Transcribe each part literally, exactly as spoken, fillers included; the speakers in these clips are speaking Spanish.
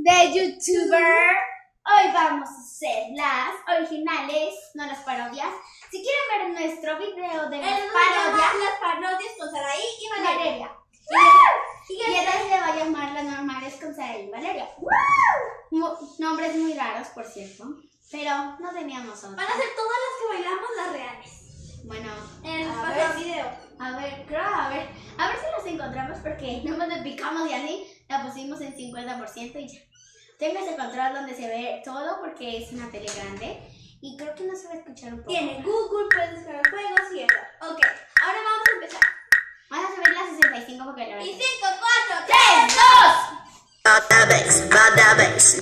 de YouTuber. Hoy vamos a hacer las originales, no las parodias. Si quieren ver nuestro video de las parodias, las parodias con Saraí y Valeria. Valeria. Y, y entonces le va a llamar las normales con Saraí y Valeria. ¡Woo! Nombres muy raros, por cierto. Pero no teníamos otro. Van a ser todas las que bailamos las reales. Bueno, en el a pasado ver, video. A ver, creo, a ver. A ver si las encontramos porque no nos picamos y así la pusimos en cincuenta por ciento y ya. Tengo ese control donde se ve todo porque es una tele grande y creo que no se va a escuchar un poco. Tiene Google, puedes descargar juegos y eso. Ok, ahora vamos a empezar. Vamos a subir la sesenta y cinco porque la verdad. Y cinco, cuatro, tres, dos. About that bass, about that bass.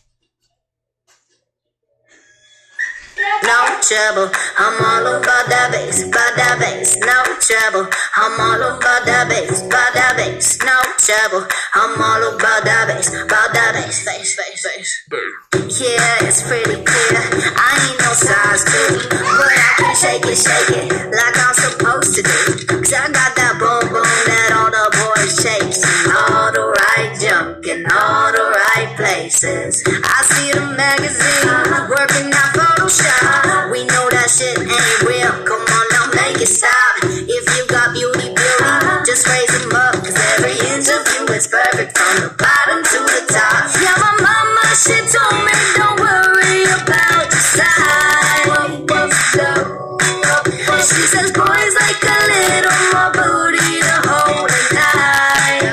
No trouble, I'm all about that bass, about that bass. No trouble, I'm all about that bass, about that bass. No trouble, I'm all about that bass, about that bass, bass, bass, bass. Yeah, it's pretty clear. I ain't no size two, but I can shake it, shake it like I'm supposed to do. Cause I got that boom boom that all the boys chase. All the right junk in all the right places. I see the magazine working out Photoshop. We know that shit ain't real. Come on now, make it stop. If you got beauty, beauty, just raise them up. Cause every inch of you is perfect from the bottom to the top. Yeah, my mama, she told me don't worry about your size. She says boys like a little more booty to hold at night.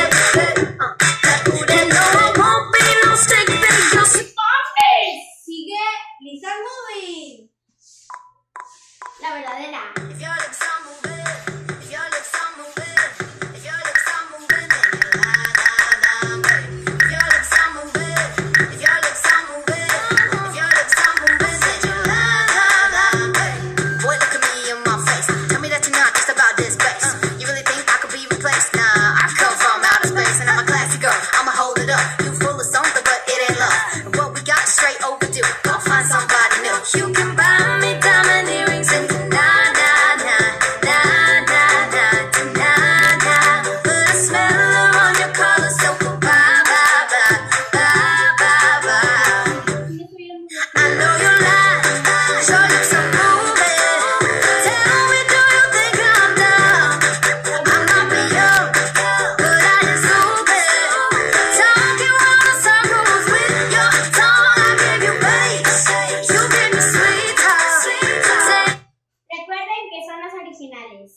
And no, it won't be no stick figure. Sigue Lisa Moving. La verdadera. If your lips are moving, if your lips are moving, if your lips are moving, then you la la la, babe. If your lips are moving, if your lips are moving, if your lips are moving, then you la la la, babe. Boy, look at me in my face. Tell me that you're not just about this bass. You really think I could be replaced? Nah, I come from outer space and I'm a classy girl. I'ma hold it up. You full of something, but it ain't love. And what we got is straight overdue. Go find somebody new. You can buy me diamond earrings and nah nah nah nah nah nah nah nah. But I smell her on your collar, so bye bye bye bye bye bye. I know you lie, your lips are moving. Tell me, do you think I'm dumb? I'm not being young, but I am stupid. Talking round the circles with your tongue. I give you bass, you give me sweet talk. Say Recuerden que son las originales.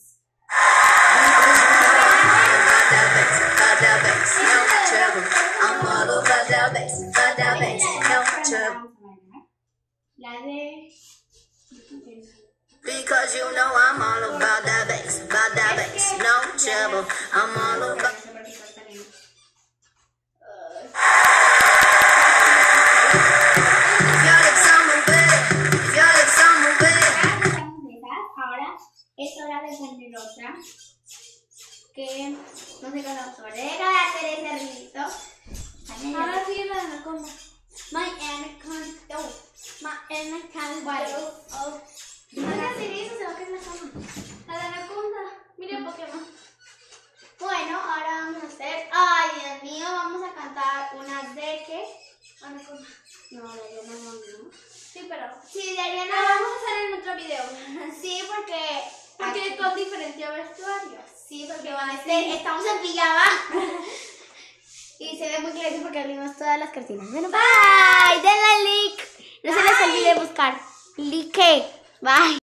about that bass, no trouble. I'm all about that bass, about that bass, no trouble. La de... Because you know I'm all about that bass, about that bass, no trouble. I'm all about. If your lips are moving, if your lips are moving. Ahora es hora de poner otra que no sé cómo sobre. Deja de hacer ese ruidito. Ahora sigue la de Anaconda. My Anaconda. Oh, my Anaconda. Oh. No voy a hacer eso, se va a caer la cama. La de Anaconda. Mira Pokémon. Bueno, ahora vamos a hacer. Ay, Dios mío, vamos a cantar unas de que. Anaconda. No, de Ariana Grande, ¿no? Sí, pero. Sí, de Ariana La Grande. vamos a hacer en otro video. Sí, porque. Porque con diferencia vestuario. Sí, porque van a estar, estamos en pijama. Y se ve muy claro porque abrimos todas las cortinas. Bueno, bye. Denle like. No se les olvide buscar. Like. Bye.